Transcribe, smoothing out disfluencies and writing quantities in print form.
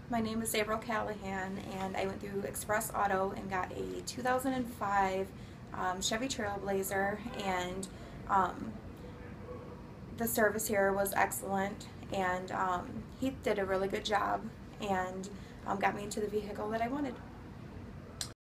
My name is April Callahan, and I went through Express Auto and got a 2005 Chevy Trailblazer, and um, the service here was excellent, and Heath did a really good job and got me into the vehicle that I wanted.